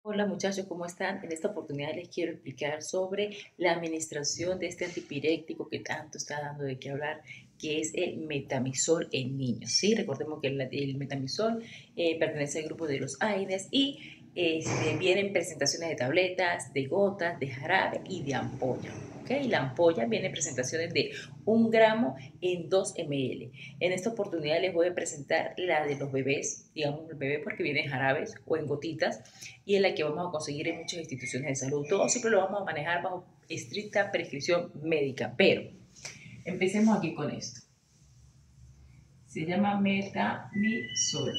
Hola muchachos, ¿cómo están? En esta oportunidad les quiero explicar sobre la administración de este antipiréctico que tanto está dando de qué hablar, que es el metamizol en niños. ¿Sí? Recordemos que el metamizol pertenece al grupo de los AINES y vienen presentaciones de tabletas, de gotas, de jarabe y de ampolla. ¿Okay? La ampolla viene en presentaciones de 1 gramo en 2 ml. En esta oportunidad les voy a presentar la de los bebés, digamos el bebé porque viene en jarabes o en gotitas, y es la que vamos a conseguir en muchas instituciones de salud. Todo siempre lo vamos a manejar bajo estricta prescripción médica, pero empecemos aquí con esto. Se llama metamizol.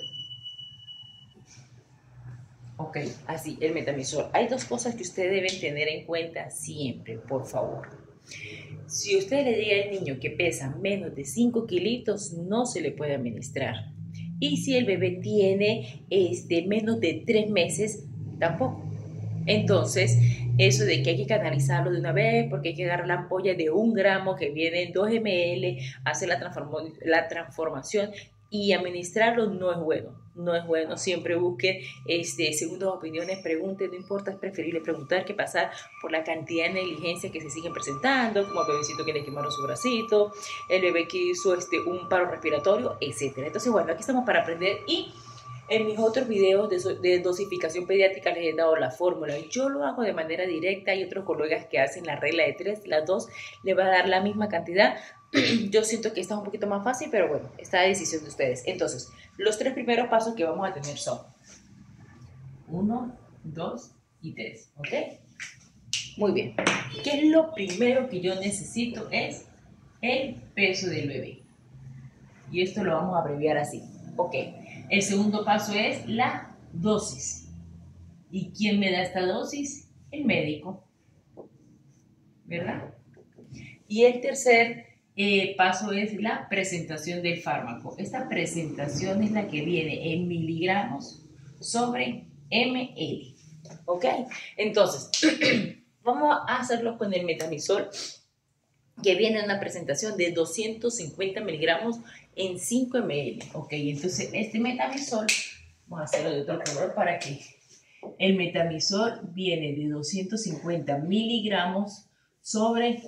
Ok, así, el metamizol. Hay dos cosas que ustedes deben tener en cuenta siempre, por favor. Si usted le diga al niño que pesa menos de 5 kilitos, no se le puede administrar. Y si el bebé tiene menos de 3 meses, tampoco. Entonces, eso de que hay que canalizarlo de una vez, porque hay que agarrar la ampolla de 1 gramo que viene en 2 ml, hacer la transformación y administrarlo no es bueno. No es bueno, siempre busque segundas opiniones, pregunte, no importa, es preferible preguntar que pasar por la cantidad de negligencias que se siguen presentando, como el bebecito que le quemaron su bracito, el bebé que hizo un paro respiratorio, etcétera. Entonces, bueno, aquí estamos para aprender y en mis otros videos de dosificación pediátrica les he dado la fórmula. Yo lo hago de manera directa. Hay otros colegas que hacen la regla de 3, las 2 le va a dar la misma cantidad. Yo siento que esta es un poquito más fácil, pero bueno, está a decisión de ustedes. Entonces, los 3 primeros pasos que vamos a tener son 1, 2 y 3, ¿ok? Muy bien. ¿Qué es lo primero que yo necesito? Es el peso del bebé. Y esto lo vamos a abreviar así. Ok. El segundo paso es la dosis. ¿Y quién me da esta dosis? El médico, ¿verdad? Y el tercer paso es la presentación del fármaco. Esta presentación es la que viene en miligramos sobre ml. ¿Ok? Entonces, vamos a hacerlo con el metamizol, que viene en una presentación de 250 miligramos en 5 ml. Ok, entonces este metamizol, vamos a hacerlo de otro color para que el metamizol viene de 250 miligramos sobre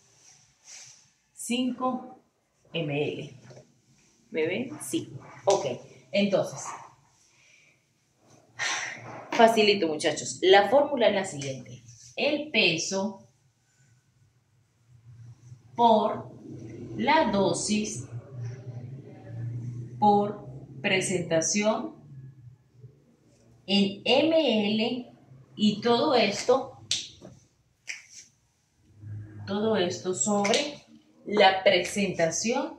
5 ml. ¿Me ven? Sí. Ok, entonces, facilito muchachos. La fórmula es la siguiente. El peso por la dosis por presentación en ml, y todo esto sobre la presentación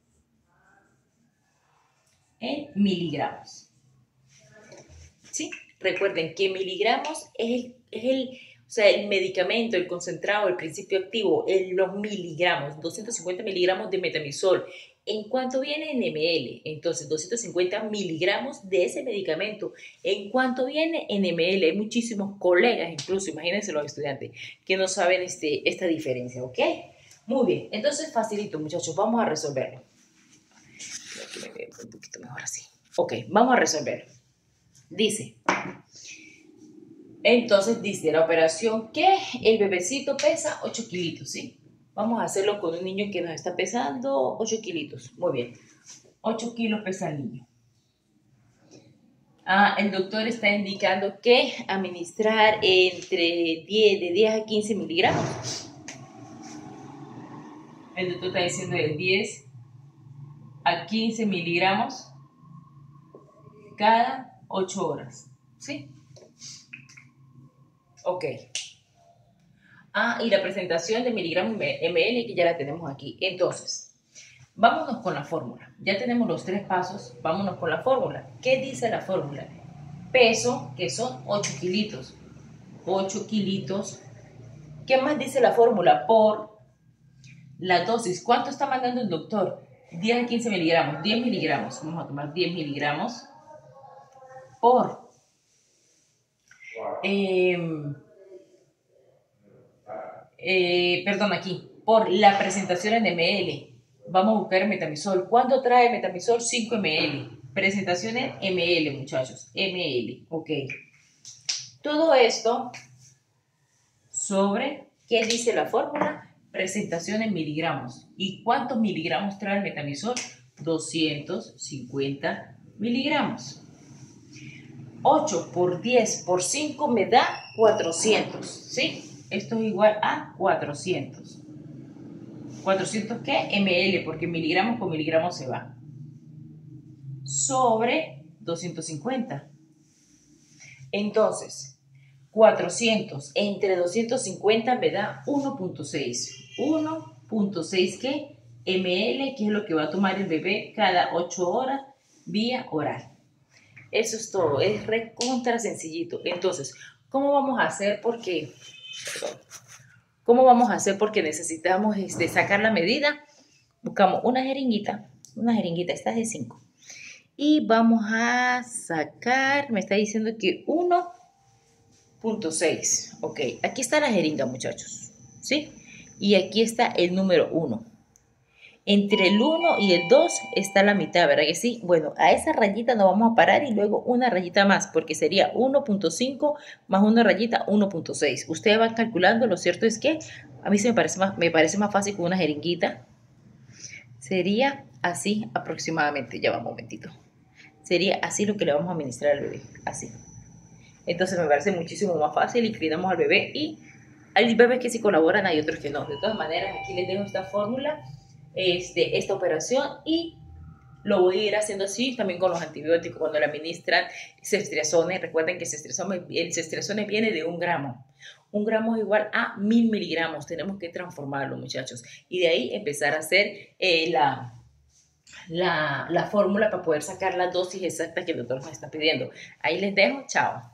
en miligramos. ¿Sí? Recuerden que miligramos es el medicamento, el concentrado, el principio activo, los miligramos, 250 miligramos de metamizol. ¿En cuánto viene? En ml. Entonces, 250 miligramos de ese medicamento. ¿En cuánto viene? En ml. Hay muchísimos colegas, incluso, imagínense los estudiantes, que no saben esta diferencia, ¿ok? Muy bien. Entonces, facilito, muchachos. Vamos a resolverlo. Aquí me veo un poquito mejor así. Ok, vamos a resolverlo. Dice... Entonces dice la operación que el bebecito pesa 8 kilitos, ¿sí? Vamos a hacerlo con un niño que nos está pesando 8 kilitos. Muy bien. 8 kilos pesa el niño. El doctor está indicando que administrar de 10 a 15 miligramos. El doctor está diciendo de 10 a 15 miligramos cada 8 horas, ¿sí? Ok. Y la presentación de miligramos ml que ya la tenemos aquí. Entonces, vámonos con la fórmula. Ya tenemos los 3 pasos, vámonos con la fórmula. ¿Qué dice la fórmula? Peso, que son 8 kilitos. 8 kilitos. ¿Qué más dice la fórmula? Por la dosis. ¿Cuánto está mandando el doctor? 10 a 15 miligramos. 10 miligramos. Vamos a tomar 10 miligramos por... aquí, por la presentación en ml. Vamos a buscar el metamizol. ¿Cuánto trae el metamizol? 5 ml. Presentación en ml, muchachos. ml, ok. Todo esto sobre, ¿qué dice la fórmula? Presentación en miligramos. ¿Y cuántos miligramos trae el metamizol? 250 miligramos. 8 por 10 por 5 me da 400, ¿sí? Esto es igual a 400. ¿400 qué? ml, porque miligramos con miligramos se va. Sobre 250. Entonces, 400 entre 250 me da 1.6. 1.6 ¿qué? ml, que es lo que va a tomar el bebé cada 8 horas vía oral. Eso es todo, es recontra sencillito. Entonces, ¿cómo vamos a hacer? ¿Cómo vamos a hacer? Porque necesitamos sacar la medida. Buscamos una jeringuita, esta es de 5. Y vamos a sacar, me está diciendo que 1.6. Ok, aquí está la jeringa, muchachos, ¿sí? Y aquí está el número 1. Entre el 1 y el 2 está la mitad, ¿verdad que sí? Bueno, a esa rayita nos vamos a parar y luego una rayita más, porque sería 1.5 más una rayita 1.6. Ustedes van calculando, lo cierto es que a mí me parece más fácil con una jeringuita. Sería así aproximadamente, ya va un momentito. Sería así lo que le vamos a administrar al bebé, así. Entonces me parece muchísimo más fácil, inclinamos al bebé y hay bebés que sí colaboran, hay otros que no. De todas maneras, aquí les dejo esta fórmula, esta operación y lo voy a ir haciendo así también con los antibióticos cuando le administran ceftriaxone. Recuerden que el ceftriaxone viene de 1 gramo. 1 gramo es igual a 1000 miligramos. Tenemos que transformarlo, muchachos. Y de ahí empezar a hacer la fórmula para poder sacar la dosis exacta que el doctor nos está pidiendo. Ahí les dejo. Chao.